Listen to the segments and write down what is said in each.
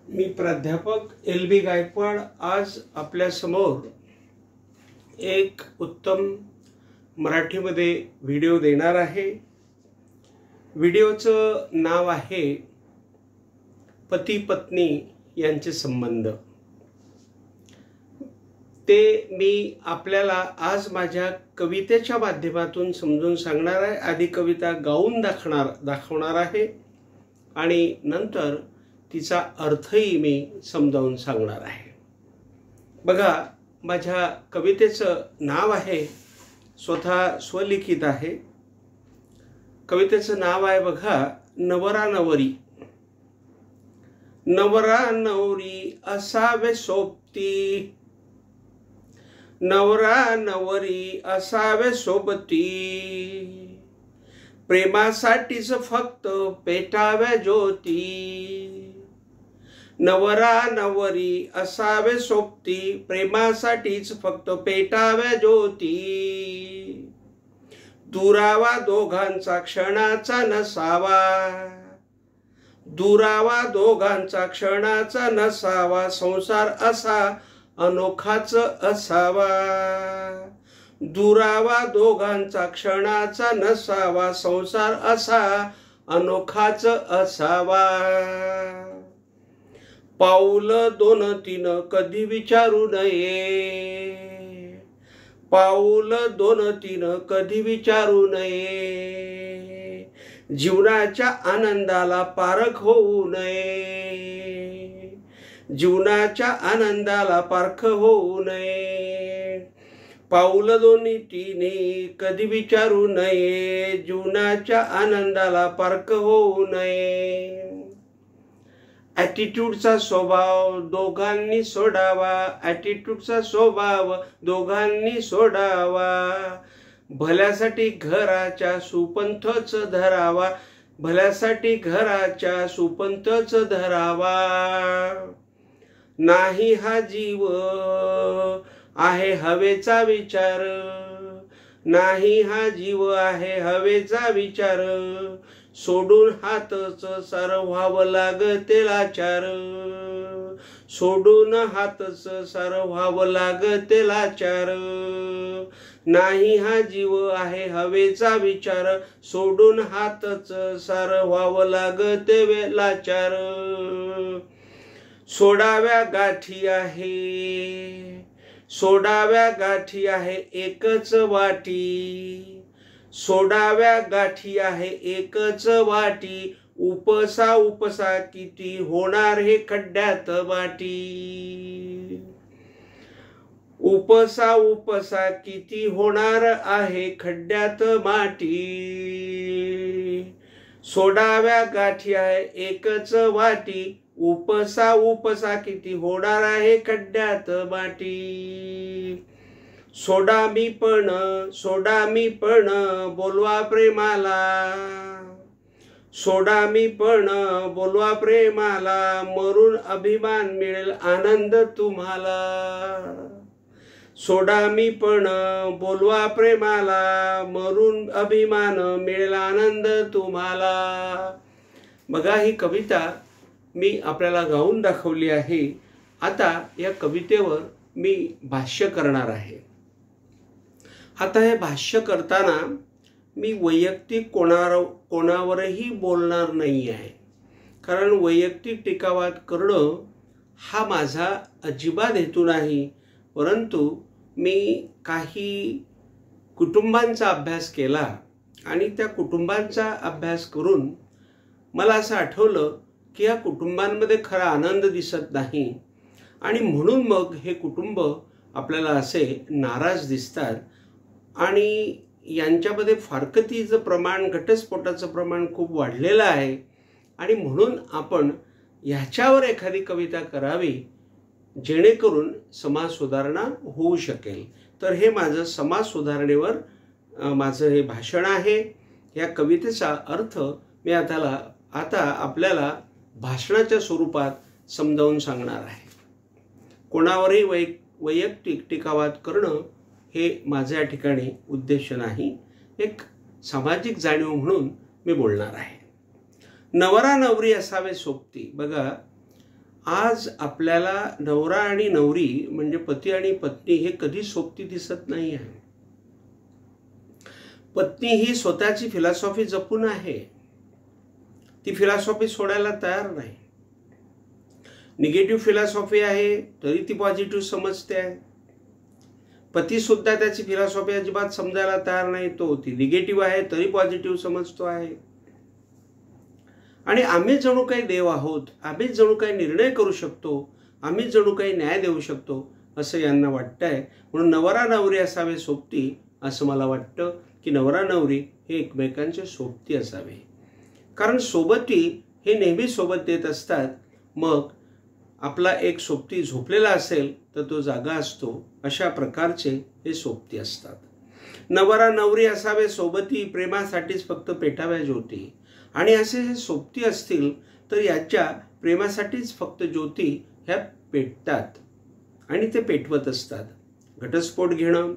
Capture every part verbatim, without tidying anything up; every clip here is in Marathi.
मी प्राध्यापक एल बी गायकवाड आज आपल्या समोर एक उत्तम मराठीमध्ये व्हिडिओ देणार आहे। व्हिडिओचं नाव आहे पती पत्नी यांचे संबंध। ते मी आपल्याला आज माझ्या कवितेच्या माध्यमातून समजून सांगणार आहे। आधी कविता गाऊन दाखवणार दाखवणार आहे आणि नंतर तिचा अर्थही मी समजावून सांगणार आहे। बघा, माझ्या कवितेचं नाव आहे, स्वतः स्वलिखित आहे। कवितेचं नाव आहे बघा, नवरा नवरी। नवरा नवरी असावे सोबती, नवरा नवरी असावे सोबती, प्रेमासाठीच फक्त पेटाव्या ज्योती। नवरा नवरी असावे सोबती, प्रेमासाठीच फक्त पेटाव्या ज्योती। दुरावा दोघांचा क्षणाचा नसावा, दुरावा दोघांचा क्षणाचा नसावा, संसार असा अनोखाच असावा। दुरावा दोघांचा क्षणाचा नसावा, संसार असा अनोखाच असावा। पाऊल दोन तीन कधी विचारू नये, पाऊल दोन तीन कधी विचारू नये, जीवनाच्या आनंदाला पारख होऊ नये, जीवनाच्या आनंदाला पारख होऊ नये। पाऊल दोन्ही तिने कधी विचारू नये, जीवनाच्या आनंदाला पारख होऊ नये। ॲटिट्यूडचा स्वभाव दोघांनी सोडावा, ॲटिट्यूडचा स्वभाव दोघांनी सोडावा। भल्यासाठी घराच्या सुपंथच धरावा, भल्यासाठी घराच्या सुपंथच धरावा। नाही हा जीव आहे हवेचा विचार, नाही हा जीव आहे हवेचा विचार। सोडून हातच सार व्हावं लागते लाचार, सोडून हातच सार व्हावं लागते लाचार। नाही हा जीव आहे हवेचा विचार, सोडून हातच सार व्हावं लागते लाचार। सोडाव्या गाठी आहे, सोडाव्या गाठी आहे एकच वाटी, सोडाव्या गाठी आहे एकच वाटी। उपसा उपसा किती होणार हे खड्ड्यात माटी, उपसा उपसा किती होणार आहे खड्ड्यात माटी। सोडाव्या गाठी आहे एकच वाटी, उपसा उपसा किती होणार आहे खड्ड्यात माटी। सोडा मी पण, सोडा मी पण बोलवा प्रेमाला, सोडा मी पण बोलवा प्रेमाला, मरून अभिमान मिळेल आनंद तुम्हाला। सोडा मी पण बोलवा प्रेमाला, मरून अभिमान मिळेल आनंद तुम्हाला। बघा, ही कविता मी आपल्याला गाऊन दाखवली आहे। आता या कवितेवर मी भाष्य करणार आहे। आता हे भाष्य करताना मी वैयक्तिक कोणावर कोणावरही बोलणार नाही आहे, कारण वैयक्तिक टीकावाद करणं हा माझा अजिबात हेतू नाही। परंतु मी काही कुटुंबांचा अभ्यास केला आणि त्या कुटुंबांचा अभ्यास करून मला असं आठवलं की या कुटुंबांमध्ये खरा आनंद दिसत नाही आणि म्हणून मग हे कुटुंब आपल्याला असे नाराज दिसतात आणि यांच्यामध्ये फारकतीचं प्रमाण, घटस्फोटाचं प्रमाण खूप वाढलेलं आहे आणि म्हणून आपण ह्याच्यावर एखादी कविता करावी जेणेकरून समाज सुधारणा होऊ शकेल। तर हे माझं समाज सुधारणेवर माझं हे भाषण आहे। या कवितेचा अर्थ मी आता आता आपल्याला भाषणाच्या स्वरूपात समजावून सांगणार आहे। कोणावरही वै वैयक्तिक टीकावाद करणं हे माझ्या ठिकाणी उद्देश नाही, एक सामाजिक जाणीव म्हणून मी बोलणार आहे। नवरा नवरी असावे सोबती। बघा, आज आपल्याला नवरा आणि नवरी म्हणजे पती आणि पत्नी हे कधी सोबती दिसत नाही आहे. पत्नी ही स्वतःची फिलॉसॉफी जपून आहे, ती फिलॉसॉफी सोडायला तयार नाही. निगेटिव्ह फिलॉसॉफी आहे तरी ती पॉझिटिव्ह समजते आहे. पती सुद्धा त्याची फिलॉसॉफी अजिबात समजायला तयार नाही, तो ती निगेटिव्ह आहे तरी पॉझिटिव्ह समजतो आहे. आणि आम्ही जणू काही देव आहोत, आम्ही जणू काही निर्णय करू शकतो, आम्ही जणू काही न्याय देऊ शकतो असं यांना वाटतंय. म्हणून नवरा नवरी असावे सोबती, असं मला वाटतं की नवरा नवरी हे एकमेकांचे सोबती असावे. कारण सोबती हे नेहमी सोबत देत असतात. मग आपला एक सोबती झोपलेला असेल तर तो जागा असतो, अशा प्रकारचे हे सोबती असतात. नवरा नवरी असावे सोबती, प्रेमासाठीच फक्त पेटाव्या ज्योती. आणि असे हे सोबती असतील तर याच्या प्रेमासाठीच फक्त ज्योती ह्या पेटतात आणि ते पेटवत असतात. घटस्फोट घेणं,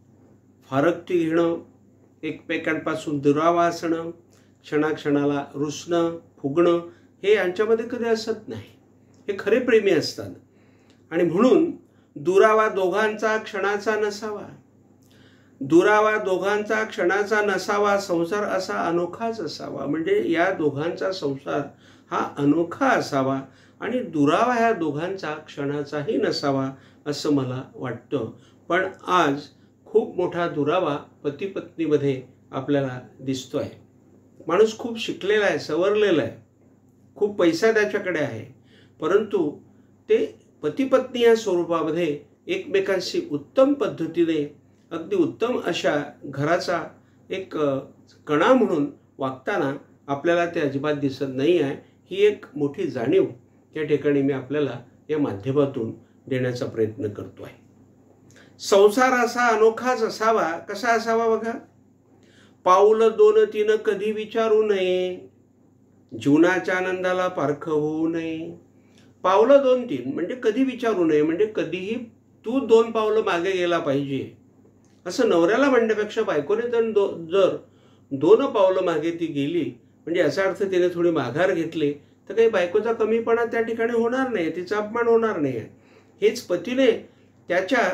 फारकती घेणं, एकमेकांपासून दुरावा असणं, क्षणाक्षणाला रुसणं, फुगणं हे यांच्यामध्ये कधी असत नाही. हे खरे प्रेमी असतात. आणि म्हणून दुरावा दोघांचा क्षणाचा नसावा, दुरावा दोघांचा क्षणाचा नसावा, संसार असा अनोखाच असावा. म्हणजे या दोघांचा संसार हा अनोखा असावा आणि दुरावा ह्या दोघांचा क्षणाचाही नसावा असं मला वाटतं. पण आज खूप मोठा दुरावा पती पत्नीमध्ये आपल्याला दिसतोय. माणूस खूप शिकलेला आहे, सवरलेला आहे, खूप पैसा त्याच्याकडे आहे, परंतु ते पती पत्नी या स्वरूपामध्ये एकमेकांशी उत्तम पद्धतीने अगदी उत्तम अशा घराचा एक कणा म्हणून वागताना आपल्याला ते अजिबात दिसत नाही आहे. ही एक मोठी जाणीव या ठिकाणी मी आपल्याला या माध्यमातून देण्याचा प्रयत्न करतो आहे. संसार असा अनोखाच असावा. कसा असावा बघा. पाऊल दोन तीन कधी विचारू नये, जीवनाच्या आनंदाला पारख होऊ नये. पावलं दोन तीन म्हणजे कधी विचारू नये, म्हणजे कधीही तू दोन पावलं मागे गेला पाहिजे असं नवऱ्याला म्हणण्यापेक्षा बायकोने तर दो जर दोन पावलं मागे ती गेली म्हणजे याचा अर्थ तिने थोडी माघार घेतली तर काही बायकोचा कमीपणा त्या ठिकाणी होणार नाही, तिचा अपमान होणार नाही. हेच पतीने त्याच्या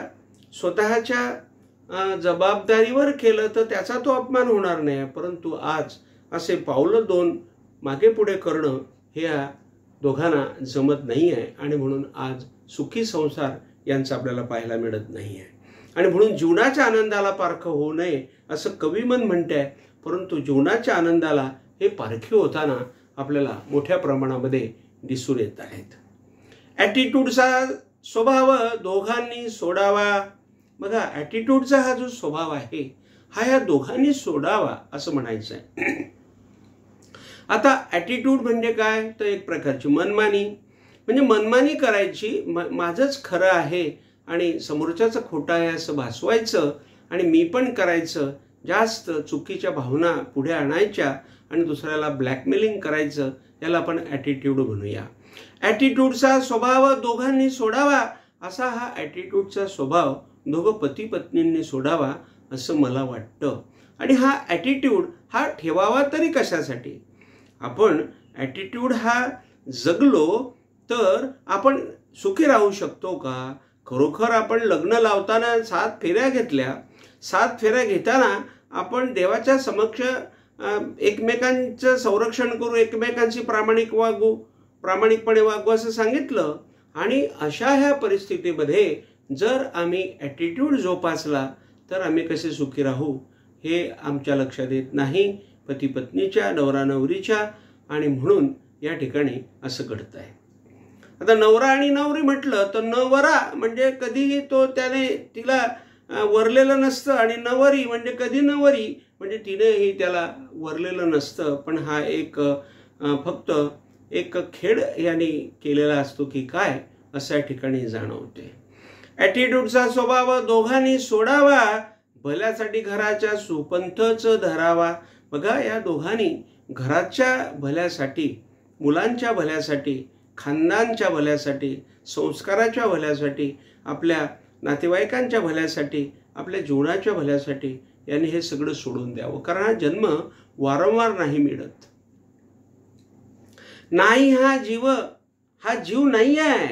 स्वतःच्या जबाबदारीवर केलं तर त्याचा तो अपमान होणार नाही. परंतु आज असे पावलं दोन मागे पुढे करणं हे या दोघांना जमत नाही आहे आणि म्हणून आज सुखी संसार यांचा आपल्याला पाहायला मिळत नाही आहे. आणि म्हणून जीवनाच्या आनंदाला पारख होऊ नये असं कविमन म्हणते. परंतु जीवनाच्या आनंदाला हे पारखी होताना आपल्याला मोठ्या प्रमाणामध्ये दिसून येत आहेत. ॲटिट्यूडचा स्वभाव दोघांनी सोडावा. बघा, ॲटिट्यूडचा हा जो स्वभाव आहे हा ह्या दोघांनी सोडावा असं म्हणायचं आहे. आता ॲटिट्यूड म्हणजे काय तर एक प्रकारची मनमानी, म्हणजे मनमानी करायची, माझंच खरं आहे आणि समोरच्याचं खोटं आहे असं भासवायचं आणि मी पण करायचं, जास्त चुकीच्या भावना पुढे आणायच्या आणि दुसऱ्याला ब्लॅकमेलिंग करायचं, याला आपण ॲटिट्यूड म्हणूया. ॲटिट्यूडचा स्वभाव दोघांनी सोडावा, असा हा ॲटिट्यूडचा स्वभाव दोघं पती पत्नींनी सोडावा असं मला वाटतं. आणि हा ॲटिट्यूड हा ठेवावा तरी कशासाठी. आपण ॲटिट्यूड हा जगलो तर आपण सुखी राहू शकतो का. खरोखर आपण लग्न लावताना सात फेऱ्या घेतल्या, सात फेऱ्या घेताना आपण देवाच्या समक्ष एकमेकांचं संरक्षण करू, एकमेकांशी प्रामाणिक वागू, प्रामाणिकपणे वागू असं सांगितलं. आणि अशा ह्या परिस्थितीमध्ये जर आम्ही ॲटिट्यूड जोपासला तर आम्ही कसे सुखी राहू हे आमच्या लक्षात येत नाही, पती पत्नीच्या, नवरा नवरीच्या. आणि म्हणून या ठिकाणी असं घडत आहे. आता नवरा आणि नवरी म्हटलं तर नवरा म्हणजे कधीही तो त्याने तिला वरलेलं नसतं आणि नवरी म्हणजे कधी नवरी म्हणजे तिनेही त्याला वरलेलं नसतं. पण हा एक फक्त एक खेळ याने केलेला असतो की काय असं या ठिकाणी जाणवते. ॲटिट्यूडचा स्वभाव दोघांनी सोडावा, भल्यासाठी घराच्या सुपंथच धरावा. बघा, या दोघांनी घराच्या भल्यासाठी, मुलांच्या भल्यासाठी, खानदानच्या भल्यासाठी, संस्काराच्या भल्यासाठी, आपल्या नातेवाईकांच्या भल्यासाठी, आपल्या जीवनाच्या भल्यासाठी यांनी हे सगळं सोडून द्यावं. कारण हा जन्म वारंवार नाही मिळत. नाही हा जीव हा जीव नाही आहे,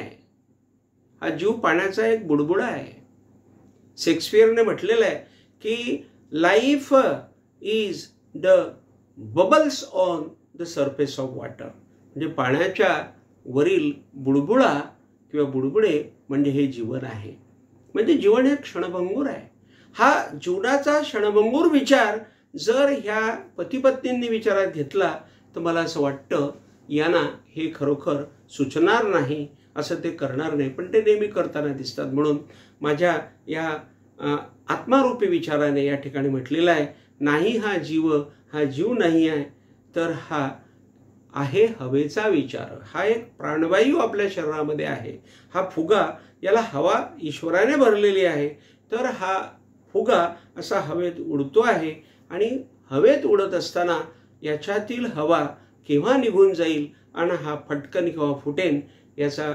हा जीव पाण्याचा एक बुडबुडा आहे. शेक्सपियरने म्हटलेलं आहे की life is the bubbles on the surface of water. म्हणजे पाण्याच्या वरील बुडबुडा किंवा बुडबुडे म्हणजे हे जीवन आहे. म्हणजे जीवन हे क्षणभंगूर आहे. हा जीवनाचा क्षणभंगूर विचार जर ह्या पतिपत्नींनी विचारात घेतला तर मला असं वाटतं यांना हे खरोखर सुचणार नाही, असं ते करणार नाही, पण ते नेहमी करताना दिसतात. म्हणून माझ्या या आत्मारूपी विचाराने या ठिकाणी म्हटलेलं आहे, नाही हा जीव, हा जीव नाही आहे, तर हा आहे हवेचा विचार. हा एक प्राणवायू आपल्या शरीरामध्ये आहे. हा फुगा, याला हवा ईश्वराने भरलेली आहे, तर हा फुगा असा हवेत उडतो आहे आणि हवेत उडत असताना याच्यातील हवा केव्हा निघून जाईल आणि हा फटकन किंवा फुटेन याचा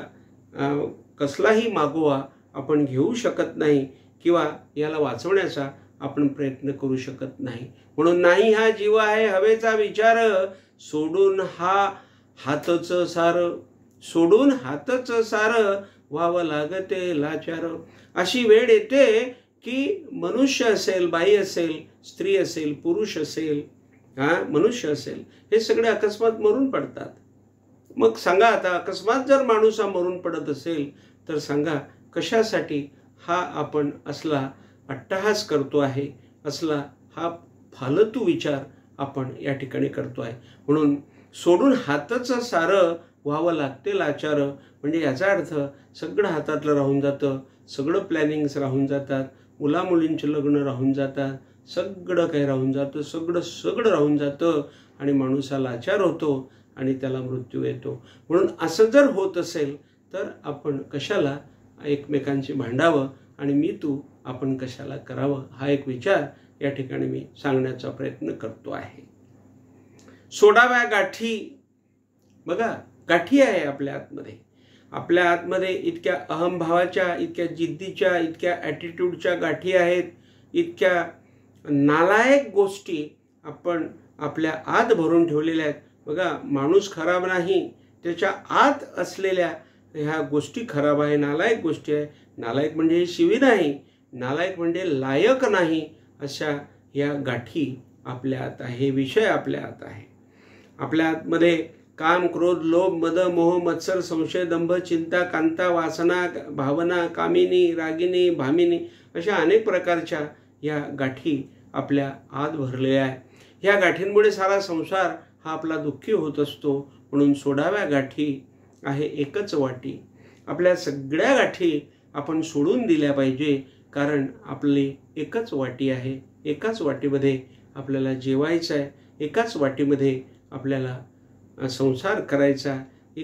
कसलाही मागोवा आपण घेऊ शकत नाही किंवा याला वाचवण्याचा आपण प्रयत्न करू शकत नाही. म्हणून नाही हा जीव आहे हवेचा विचार, सोडून हा हातचं सार, सोडून हातचं सार, व्हावं लागते लाचार. अशी वेळ येते की मनुष्य असेल, बाई असेल, स्त्री असेल, पुरुष असेल, हा मनुष्य असेल, हे सगळे अकस्मात मरून पडतात. मग सांगा आता, अकस्मात जर माणूस हा मरून पडत असेल तर सांगा कशासाठी हा आपण असला अट्टहास करतो आहे, असला हा फालतू विचार आपण या ठिकाणी करतो आहे. म्हणून सोडून हातचं सारं, व्हावं लागते लाचार. म्हणजे याचा अर्थ सगळं हातातलं राहून जातं, सगळं प्लॅनिंग्स राहून जातात, मुलामुलींचे लग्न राहून जातात, सगळं काही राहून जातं, सगळं सगळं राहून जातं आणि माणूस हा लाचार होतो आणि त्याला मृत्यू येतो. म्हणून असं जर होत असेल तर आपण कशाला एकमेकांशी भांडावं आणि मी तू आपण कशाला करावं, हा एक विचार या ठिकाणी मी सांगण्याचा प्रयत्न करतो आहे. सोडाव्या गाठी. बघा, गाठी आहे आपल्या आतमध्ये. आपल्या आतमध्ये इतक्या अहंभावाच्या, इतक्या जिद्दीच्या, इतक्या ॲटिट्यूडच्या गाठी आहेत, इतक्या नालायक गोष्टी आपण आपल्या आत भरून ठेवलेल्या आहेत. बघा, माणूस खराब नाही, त्याच्या आत असलेल्या ह्या गोष्टी खराब आहे, नालायक गोष्टी आहे. नालायक म्हणजे शिवी नाही, नालायक म्हणजे लायक नाही, अशा या गाठी आपल्या आत आहे, हे विषय आपल्या आत आहे. आपल्या आतमध्ये काम, क्रोध, लोभ, मद, मोह, मत्सर, संशय, दंभ, चिंता, कांता, वासना, भावना, कामिनी, रागिनी, भामिनी अशा अनेक प्रकारच्या या गाठी आपल्या आत भरलेल्या आहेत. ह्या गाठींमुळे सारा संसार हा आपला दुःखी होत असतो. म्हणून सोडाव्या गाठी आहे एकच वाटी. आपल्या सगळ्या गाठी आपण सोडून दिल्या पाहिजे, कारण आपली एकच वाटी आहे. एकाच वाटीमध्ये आपल्याला जेवायचं आहे, एकाच वाटीमध्ये आपल्याला संसार करायचा,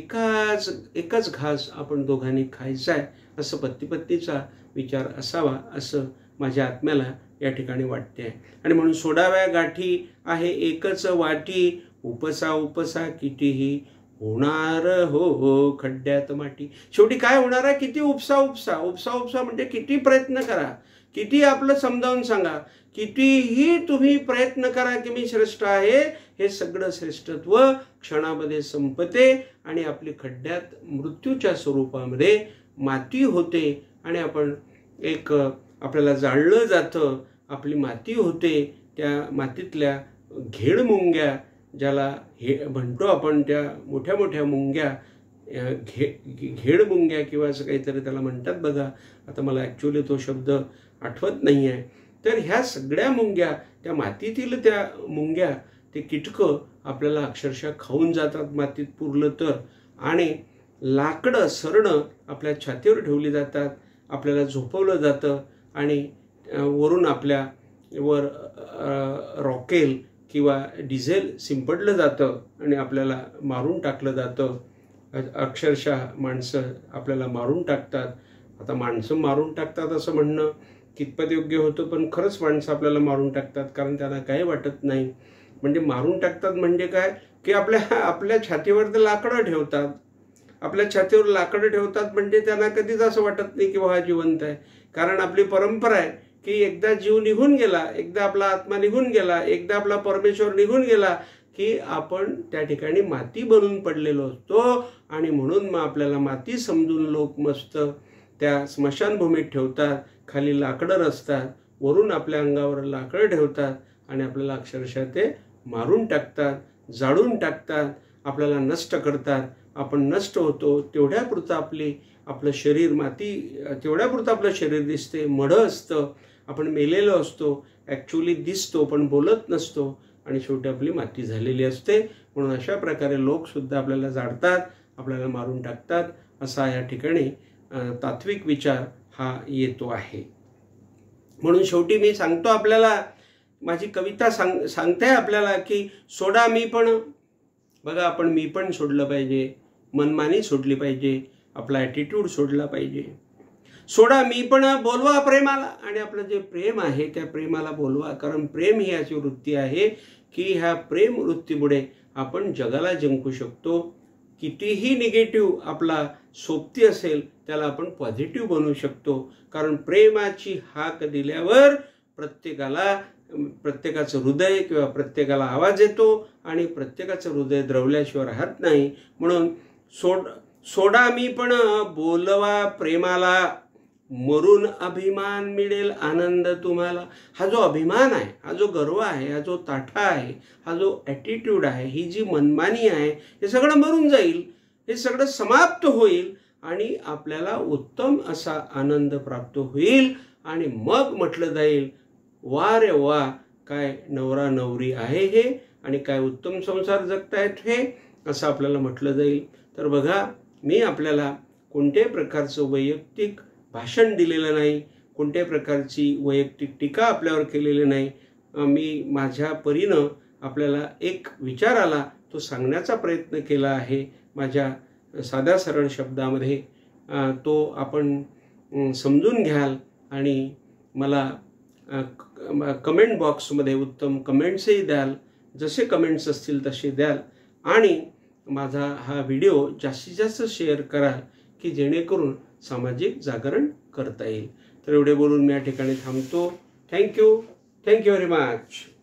एकाच एकच घास आपण दोघांनी खायचा आहे, असं पतिपत्नीचा विचार असावा असं माझ्या आत्म्याला या ठिकाणी वाटते आहे. आणि म्हणून सोडाव्या गाठी आहे एकच वाटी, उपसा उपसा कितीही होणार हो हो खड्ड्यात माटी. शेवटी काय होणार आहे? किती उपसा उपसा उपसा उपसा म्हणजे किती प्रयत्न करा, किती आपलं समजावून सांगा, कितीही तुम्ही प्रयत्न करा की मी श्रेष्ठ आहे, हे सगळं श्रेष्ठत्व क्षणामध्ये संपते आणि आपली खड्ड्यात मृत्यूच्या स्वरूपामध्ये माती होते आणि आपण एक आपल्याला जाळलं जातं, आपली माती होते. त्या मातीतल्या घेड मुंग्या ज्याला हे म्हणतो आपण, त्या मोठ्या मोठ्या मुंग्या, घे घेड मुंग्या किंवा असं काहीतरी त्याला म्हणतात बघा, आता मला ॲक्च्युली तो शब्द आठवत नाही आहे. तर ह्या सगळ्या मुंग्या, त्या मातीतील त्या मुंग्या, ते कीटकं आपल्याला अक्षरशः खाऊन जातात मातीत पुरलं तर. आणि लाकडं सरणं आपल्या छातीवर ठेवली जातात, आपल्याला झोपवलं जातं आणि वरून आपल्या वर रॉकेल किंवा डिझेल शिंपडलं जातं आणि आपल्याला मारून टाकलं जातं. अक्षरशः माणसं आपल्याला मारून टाकतात. आता माणसं मारून टाकतात असं म्हणणं कितपत योग्य होतं, पण खरंच माणसं आपल्याला मारून टाकतात, कारण त्यांना काही वाटत नाही. म्हणजे मारून टाकतात म्हणजे काय की आपल्या आपल्या छातीवर ते लाकडं ठेवतात, आपल्या छातीवर लाकडं ठेवतात म्हणजे त्यांना कधीच असं वाटत नाही की हा जिवंत आहे. कारण आपली परंपरा आहे की एकदा जीव निघून गेला, एकदा आपला आत्मा निघून गेला, एकदा आपला परमेश्वर निघून गेला की आपण त्या ठिकाणी माती बनून पडलेलो असतो आणि म्हणून मग आपल्याला माती समजून लोक मस्त त्या स्मशानभूमीत ठेवतात, खाली लाकडं रचतात, वरून आपल्या अंगावर लाकडं ठेवतात आणि आपल्याला अक्षरशः ते मारून टाकतात, जाळून टाकतात, आपल्याला नष्ट करतात. आपण नष्ट होतो तेवढ्यापुरतं आपली आपलं शरीर माती तेवढ्यापुरतं आपलं शरीर दिसते, मढं असतं, आपण मेलेलो असतो, ॲक्च्युली दिसतो पण बोलत नसतो आणि शेवटी आपली माती झालेली असते. म्हणून अशा प्रकारे लोकसुद्धा आपल्याला जाळतात, आपल्याला मारून टाकतात. असा या ठिकाणी तात्विक विचार हा येतो आहे. म्हणून शेवटी मी सांगतो आपल्याला, माझी कविता सांग सांगते आपल्याला की सोडा मी पण, बघा आपण मी पण सोडलं पाहिजे, मनमानी सोडली पाहिजे, आपला ॲटिट्यूड सोडला पाहिजे. सोडा मी पण, बोलवा प्रेमाला, आणि आपलं जे प्रेम आहे त्या प्रेमाला बोलवा. कारण प्रेम ही अशी वृत्ती आहे की ह्या प्रेम वृत्तीमुळे आपण जगाला जिंकू शकतो. कितीही निगेटिव्ह आपला सोबती असेल त्याला आपण पॉझिटिव्ह बनवू शकतो. कारण प्रेमाची हाक दिल्यावर प्रत्येकाला प्रत्येकाचं हृदय किंवा प्रत्येकाला आवाज येतो आणि प्रत्येकाचं हृदय द्रवल्याशिवाय राहत नाही. म्हणून सोड सोडा मी पण, बोलवा प्रेमाला, मरून अभिमान मिळेल आनंद तुम्हाला. हा जो अभिमान आहे, हा जो गर्व आहे, हा जो ताठा आहे, हा जो ॲटिट्यूड आहे, ही जी मनमानी आहे, हे सगळं मरून जाईल, हे सगळं समाप्त होईल आणि आपल्याला उत्तम असा आनंद प्राप्त होईल. आणि मग म्हटलं जाईल वा रे वा, काय नवरा नवरी आहे हे, आणि काय उत्तम संसार जगतायत हे, असं आपल्याला म्हटलं जाईल. तर बघा, मी आपल्याला कोणत्याही प्रकारचं वैयक्तिक भाषण दिलेलं नाही, कोणत्याही प्रकारची वैयक्तिक टीका आपल्यावर केलेली नाही. मी माझ्या परीनं आपल्याला एक विचार आला तो सांगण्याचा प्रयत्न केला आहे माझ्या साध्या सरळ शब्दामध्ये. तो आपण समजून घ्याल आणि मला कमेंट बॉक्समध्ये उत्तम कमेंट्सही द्याल, जसे कमेंट्स असतील तसे द्याल, आणि माझा हा व्हिडिओ जास्तीत जास्त शेअर कराल की जेणेकरून सामाजिक जागरण करता येईल. तर एवढे बोलून मी या ठिकाणी थांबतो. Thank you thank you very much.